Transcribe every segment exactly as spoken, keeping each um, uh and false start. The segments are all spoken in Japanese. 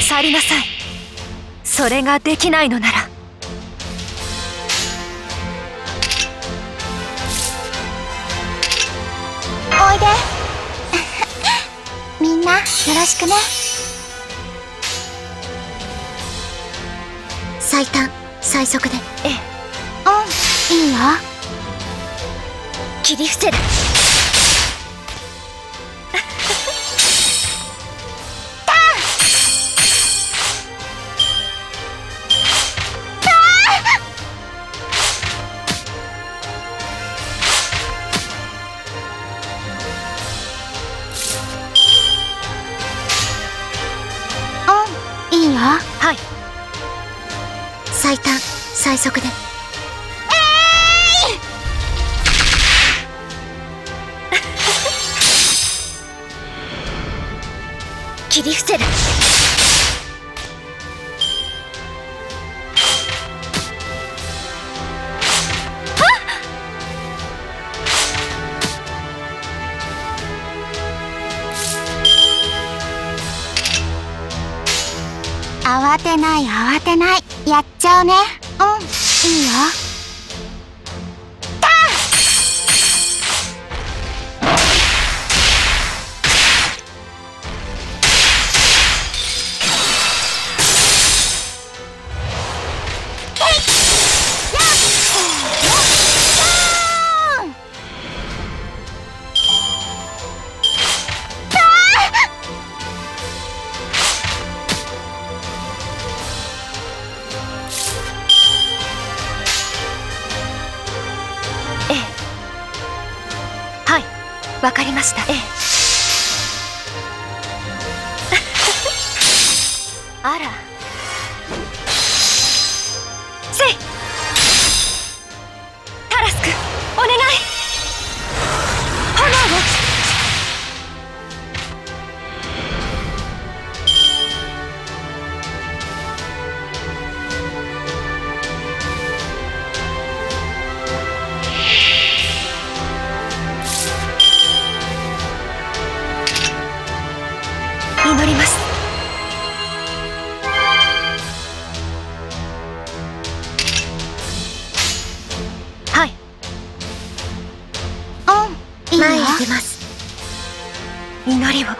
去りなさい。それができないのなら。 おいでみんなよろしくね。最短最速で。 ええ、 うん、いいよ。 切り伏せる。 いいよ。 はい。 最短最速で。えい切り伏せる。 慌てない慌てない、やっちゃうね。うん、いいよ。 わかりました。ええ。あら。せい。タラスク、お願い。炎を。祈ります。はい。 うん、いいよ。 前へ出ます。祈りを。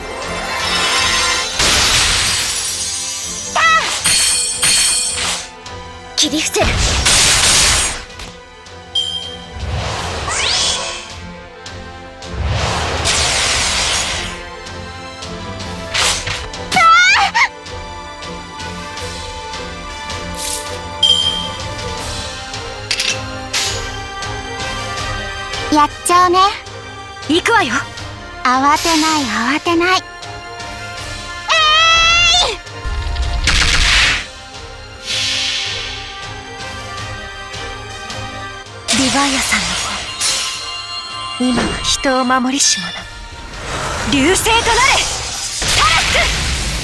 切り伏せる。 やっちゃうね。 行くわよ。 慌てない慌てない。えい、 リヴァイアさんの子、今は人を守りし者。流星となれ、タラスク。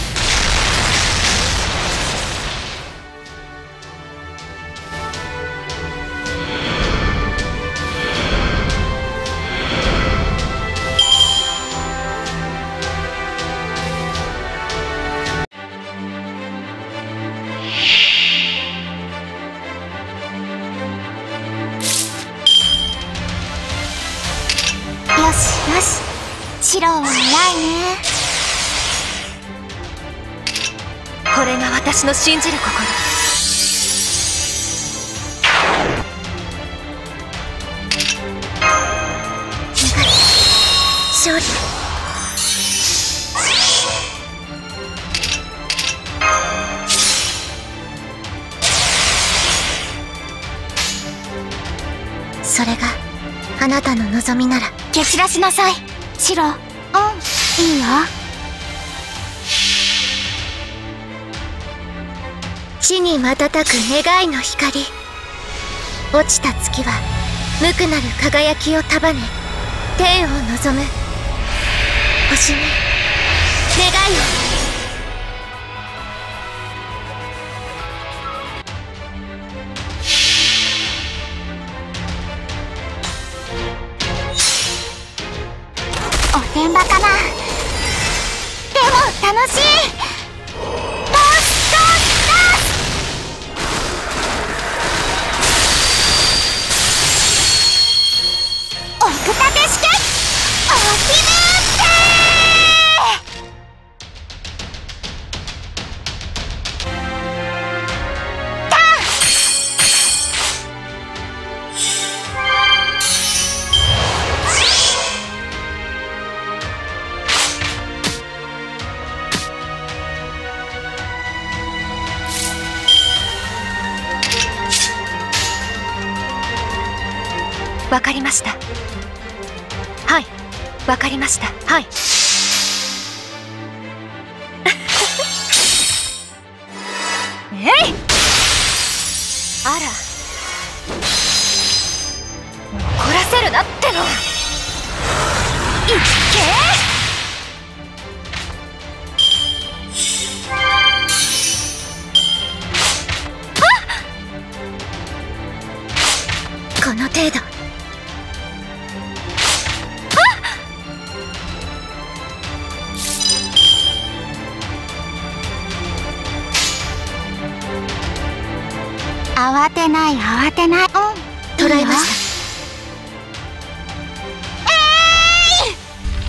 よしよし、白は偉いね。 これが私の信じる心。勝利。 それがあなたの望みなら蹴散らしなさい、白。うん、いいよ。 地に瞬く願いの光。落ちた月は無垢なる輝きを束ね、天を望む星に願いを。 おてんばかな。でも楽しい。 わかりました。はい、わかりました。はい。えい！あら、怒らせるなっての。いっけこの程度。 慌てない慌てない。うん、 捕らえました。 えい！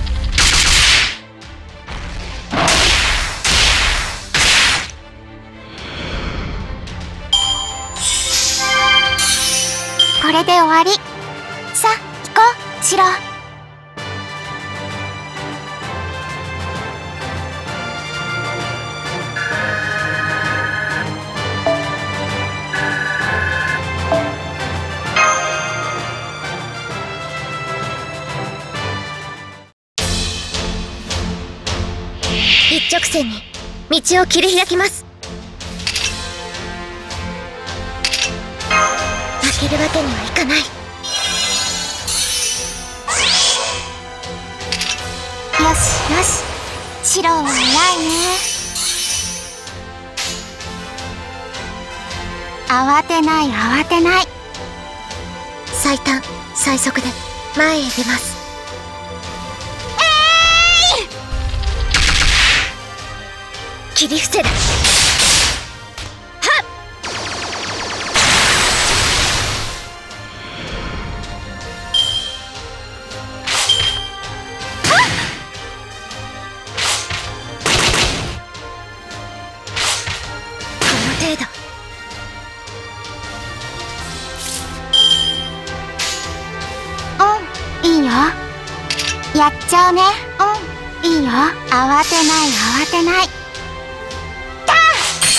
これで終わり。さあ行こう、シロ。 一直線に道を切り開きます。負けるわけにはいかない。 よしよし、シロは偉いね。慌てない慌てない。 最短最速で前へ出ます。 えい！ 切り伏せだ。 やっちゃうね。うん、いいよ。慌てない慌てない。たっ！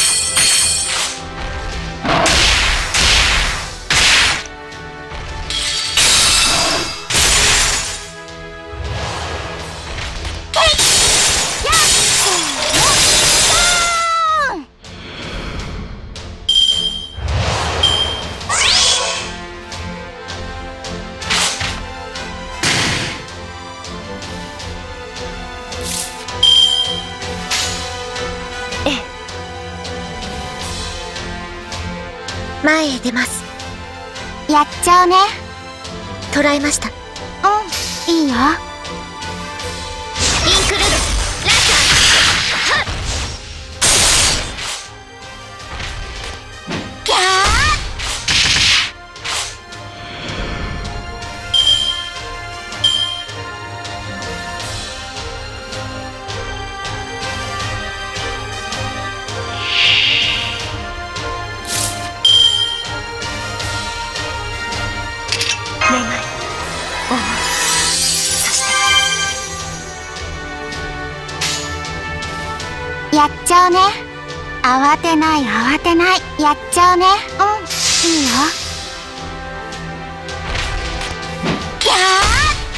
前へ出ます。 やっちゃうね。 捕らえました。 うん、いいよ。インクルードラッキャー！やっちゃうね。慌てない慌てない。やっちゃうね。うん、いいよ。キャー！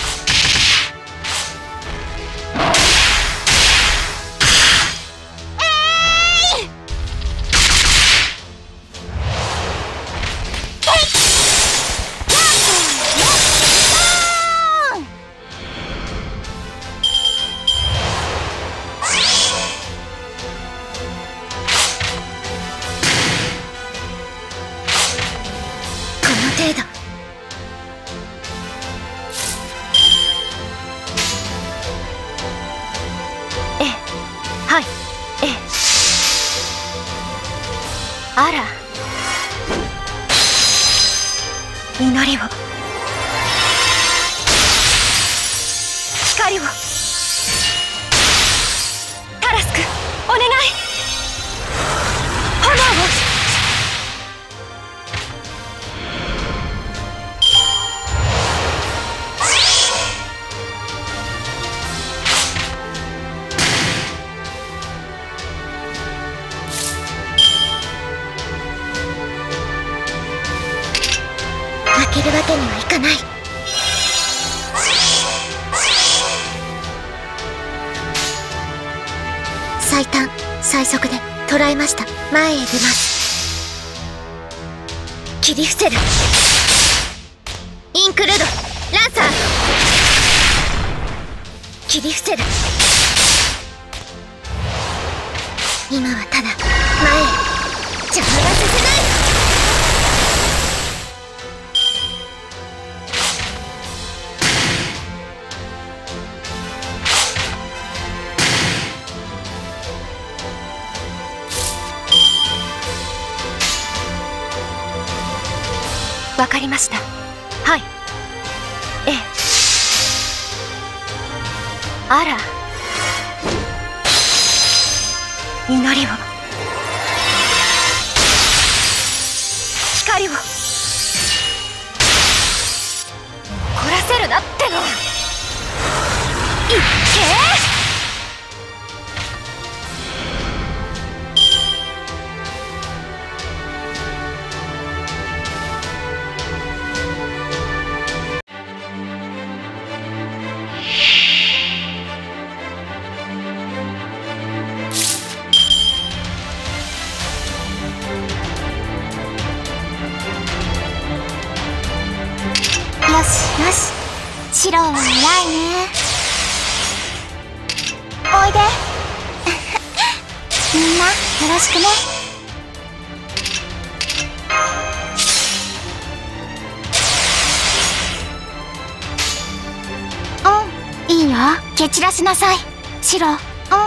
程度。 ええ、はい、ええ。あら、祈りを、光を、タラスク、お願い。炎を。 負けるわけにはいかない。 最短最速で捉えました。前へ出ます。切り伏せる。インクルードランサー。切り伏せる。今はただ前へ。邪魔はさせない。わかりました。はい。ええ。あら、祈りを、光を、凝らせるなっての。いっけよしよし、シロは偉いね。おいでみんなよろしくね。うん、いいよ。蹴散らしなさい、シロ。うん、いいよ。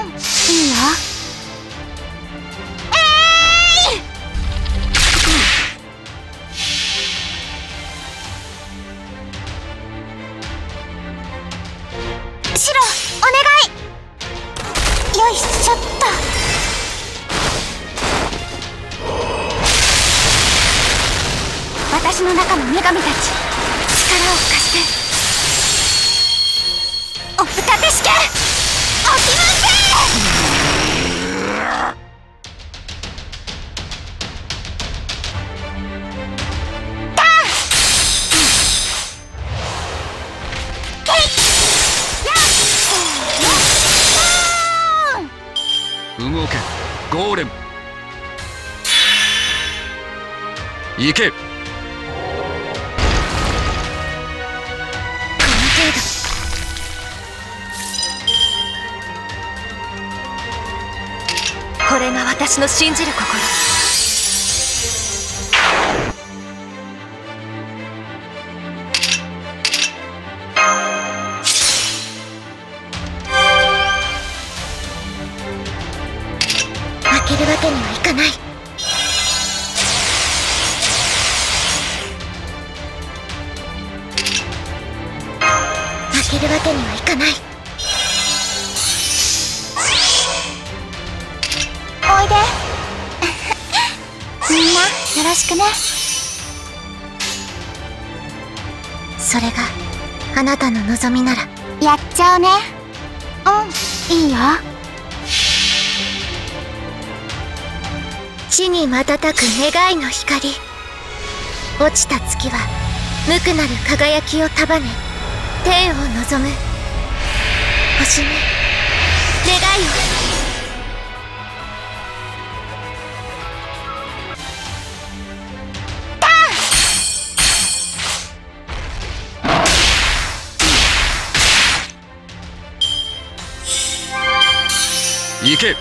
シロ、お願い。よいしょっと。私の中の女神たち、力を貸して。おふたてしけ、お気分で。 動け、ゴーレム。行け。 この程度。これが私の信じる心。負けるわけにはいかない。負けるわけにはいかない。 おいでみんなよろしくね。 それがあなたの望みならやっちゃうね。うん、いいよ。 地に瞬く願いの光。落ちた月は無垢なる輝きを束ね天を望む。星に願いを。 行け。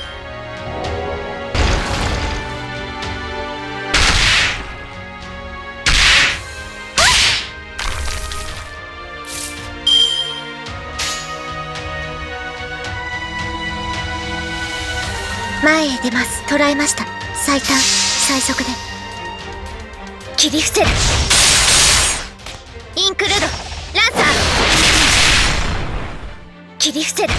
前へ出ます。捉えました。最短最速で切り伏せる。インクルードランサー。切り伏せる。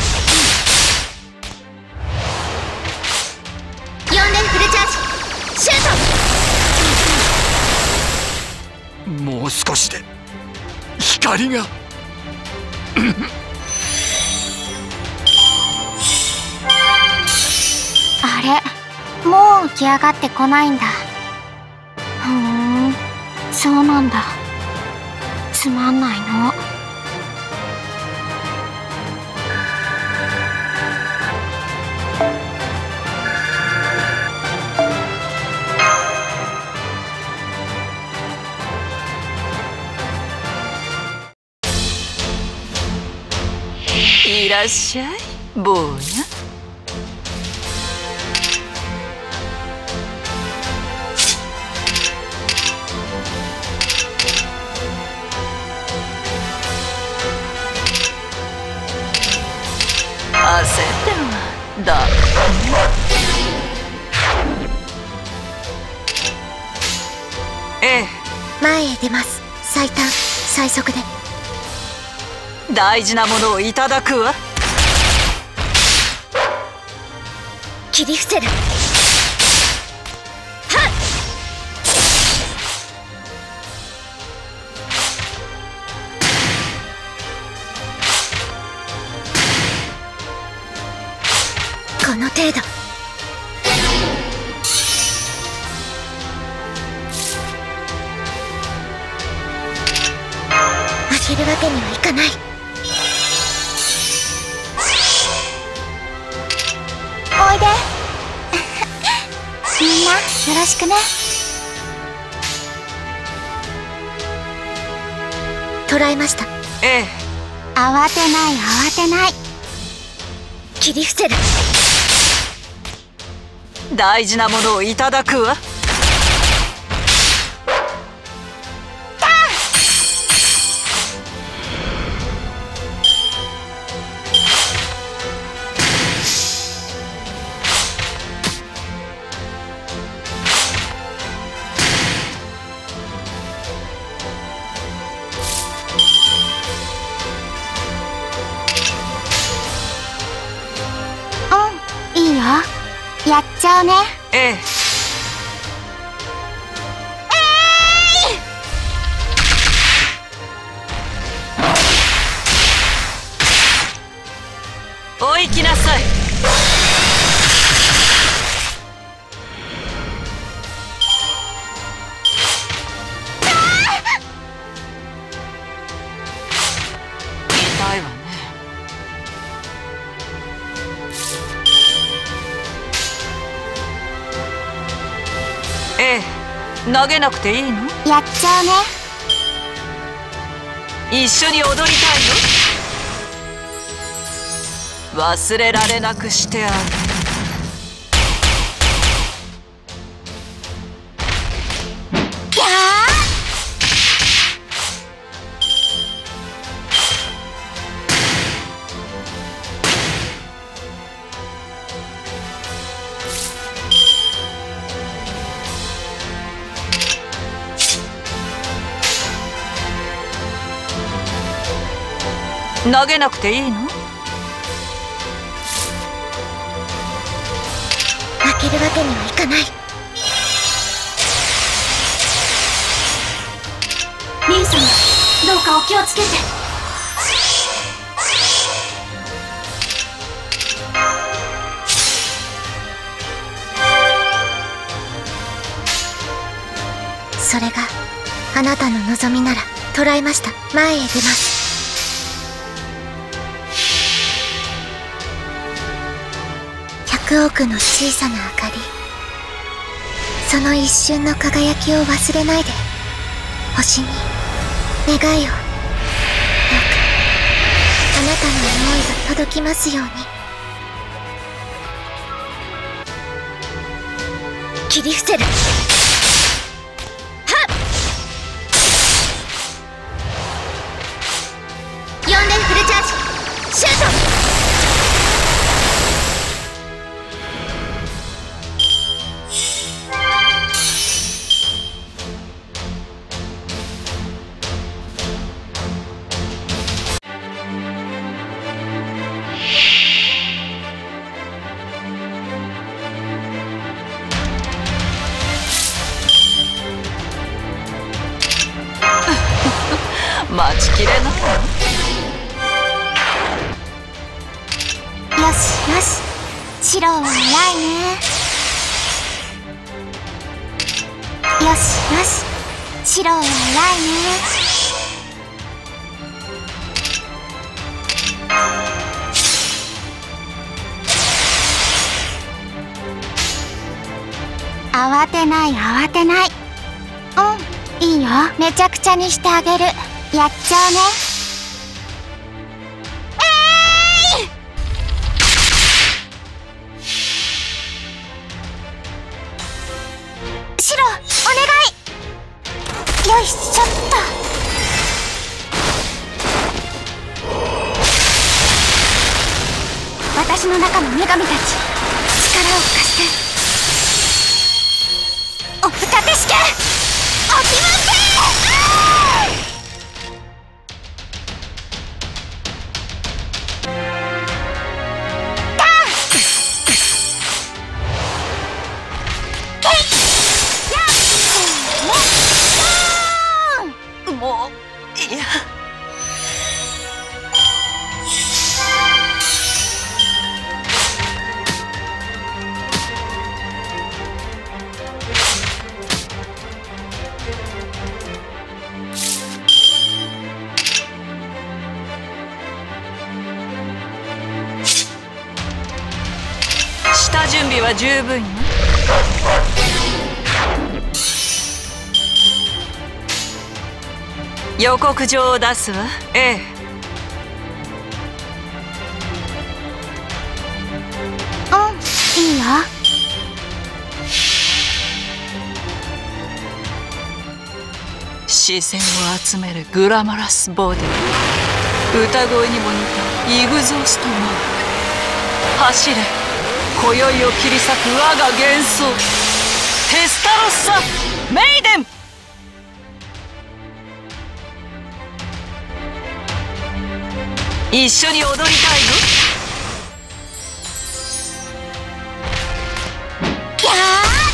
よん連フルチャージ。シュート。 もう少しで光があれ、もう起き上がってこないんだ。ふーん、そうなんだ。つまんないの。 いらっしゃい坊や。焦ってはダメね。ええ、 前へ出ます。最短最速で。 大事なものをいただくわ。 切り伏せる。はっ、この程度。負けるわけにはいかない。 おいでみんなよろしくね。 捕らえました。 ええ、 慌てない慌てない。 切り伏せる。 大事なものをいただくわ。 うん、いいよ。やっちゃうね。 ええ。お行きなさい。痛いわね。ええ、投げなくていいの？ やっちゃうね。 一緒に踊りたいの？忘れられなくしてあげる。 や投げなくていいの？ 負けるわけにはいかない。 ミユ様、どうかお気をつけて。 それがあなたの望みなら捕らえました。前へ出ます。百億の小さな明かり、その一瞬の輝きを忘れないで。星に願いを。どうかあなたの思いが届きますように。切り伏せる。はっ、よん連フルチャージシュート。 待ちきれない。 よしよし、白は偉いね。よしよし、白は偉いね。慌てない慌てない。うん、いいよ。めちゃくちゃにしてあげる。やっちゃうね。えい、 お願い。よいしょっと。私の中の女神たち、力を貸して。おふたてしけ、お気分け。 もういや。下準備は十分よ。予告状を出すわ。ええ。 うん、いいよ。 視線を集めるグラマラスボディ、歌声にも似たイグゾーストマーク。走れ、今宵を切り裂く我が幻想、テスタロッサメイデン。一緒に踊りたいの？ ギャー！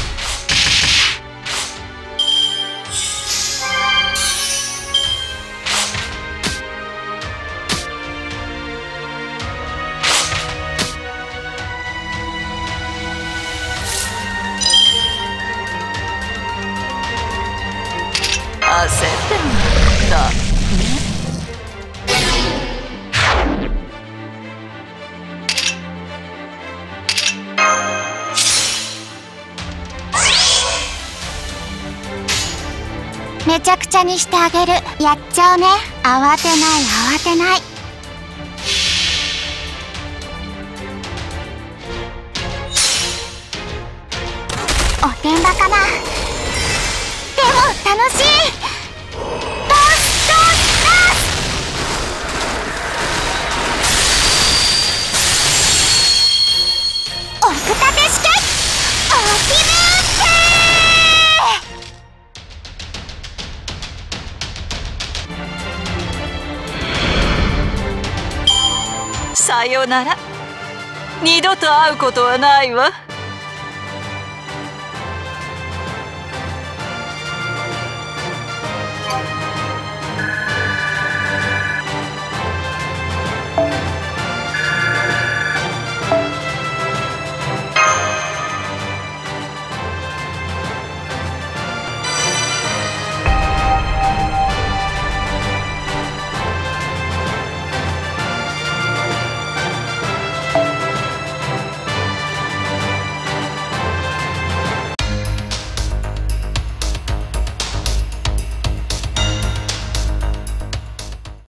焦ってるんだね。 めちゃくちゃにしてあげる。やっちゃうね。慌てない慌てない。おてんばかな。でも楽しい。ドスドスドス。おふたてしけ、お気分さよなら。二度と会うことはないわ。